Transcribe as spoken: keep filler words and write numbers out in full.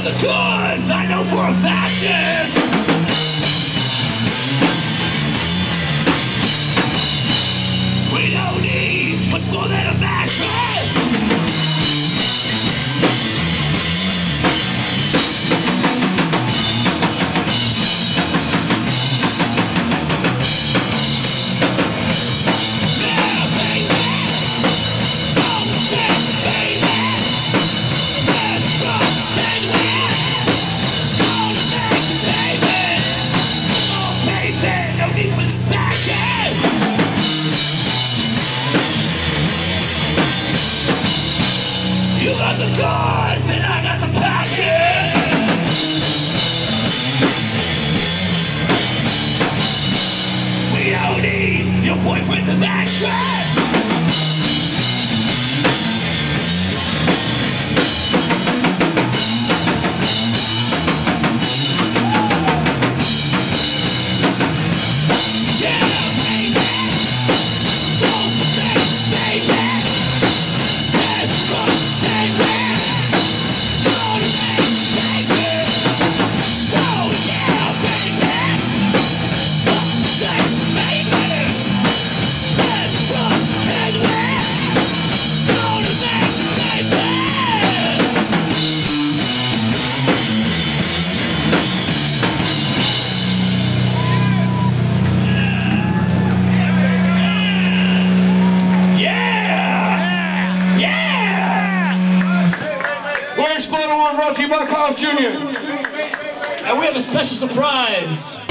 the goods, I know for a fact is. We don't need much more than a mattress. You got the goods and I got the package. We don't need your boyfriend's an actress. Brought to you by Carl Junior And we have a special surprise.